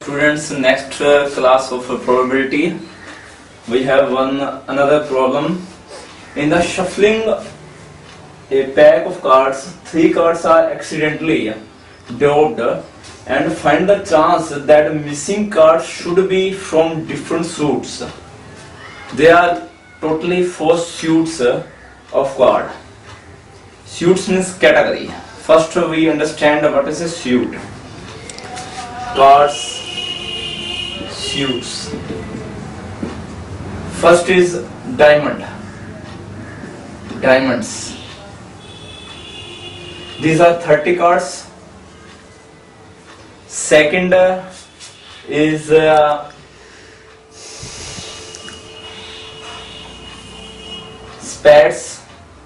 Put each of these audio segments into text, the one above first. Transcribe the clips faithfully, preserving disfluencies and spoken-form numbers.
Students, next uh, class of uh, probability, we have one another problem. In the shuffling a pack of cards, three cards are accidentally dropped, and find the chance that missing cards should be from different suits. There are totally four suits of card. Suits means category. First we understand what is a suit. Cards, suits. First is diamond. Diamonds. These are thirty cards. Second uh, is uh, spades.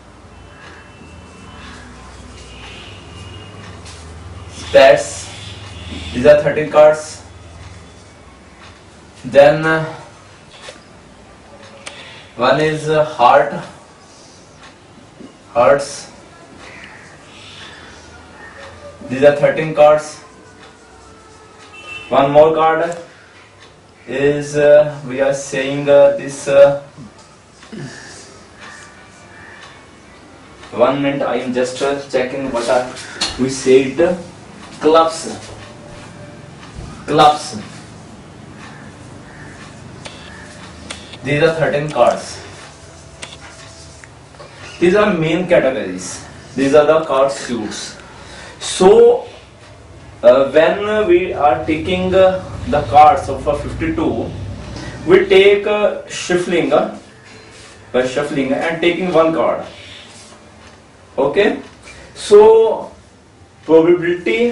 Spades. These are thirteen cards. Then uh, one is uh, heart. Hearts. These are thirteen cards. One more card is uh, we are saying uh, this. Uh, one minute, I am just uh, checking what are we said. Clubs. Clubs. These are thirteen cards. These are main categories. These are the card suits. So uh, when we are taking uh, the cards of uh, fifty-two, we take uh, shuffling uh, by shuffling and taking one card. Okay. So probability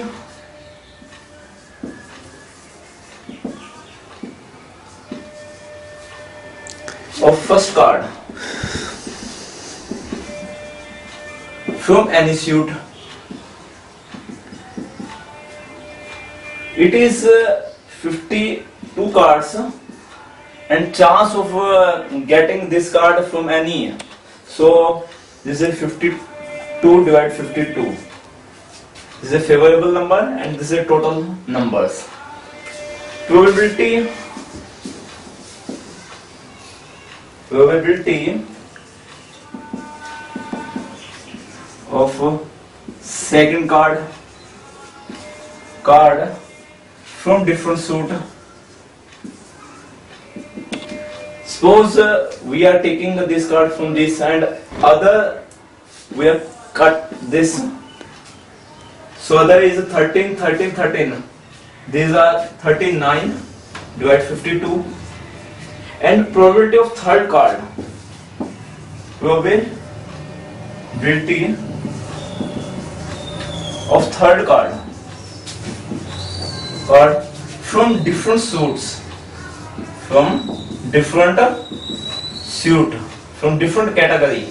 of first card from any suit, it is uh, fifty-two cards, and chance of uh, getting this card from any, so this is fifty-two divided fifty-two. This is a favorable number and this is a total numbers. Probability probability of second card card from different suit. Suppose uh, we are taking this card from this and other we have cut this. So there is thirteen, thirteen, thirteen. These are thirty-nine divided fifty-two. And probability of third card. Probability of third card. Card from different suits. From different suit. From different category.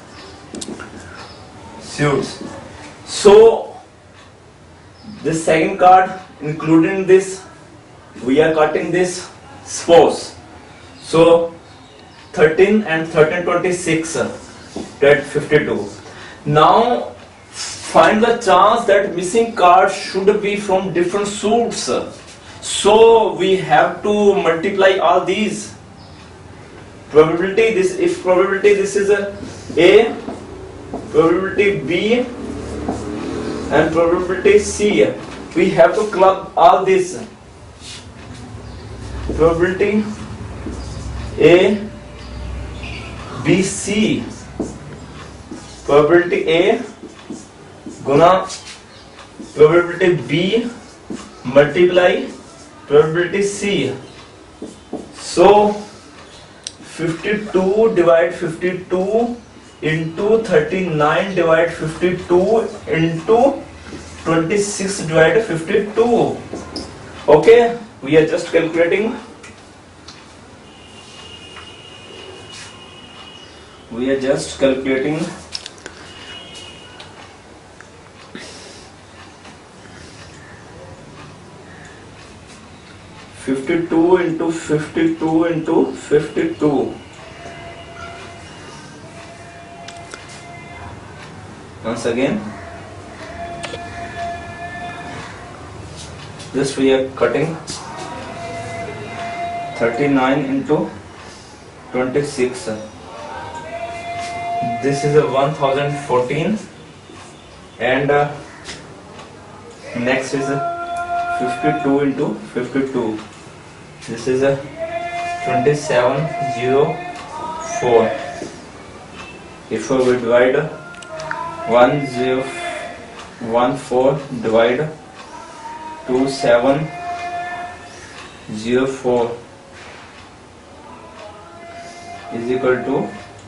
Suits. So this second card, including this, we are cutting this. Suppose. So thirteen and thirteen, twenty-six, that fifty-two. Now find the chance that missing cards should be from different suits. So we have to multiply all these. Probability this if probability this is a A, probability B, and probability C. We have to club all this. Probability A, B, C. Probability A guna probability B multiply probability C. So fifty-two divided fifty-two into thirty-nine divided fifty-two into twenty-six divided fifty-two. Okay, we are just calculating. We are just calculating. fifty-two into fifty-two into fifty-two. Once again, this we are cutting thirty-nine into twenty-six. This is a one thousand fourteen, and uh, next is a fifty-two into fifty-two. This is a twenty-seven thousand four. If we divide one thousand four divide two seven zero four is equal to,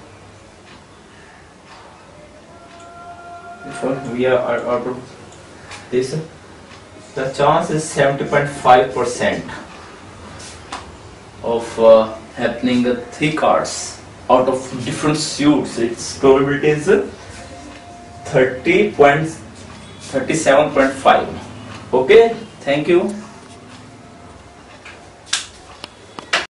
if we are out of this, the chance is seventy point five percent of uh, happening uh, three cards out of different suits. Its probability is thirty point thirty-seven point five. Okay, thank you.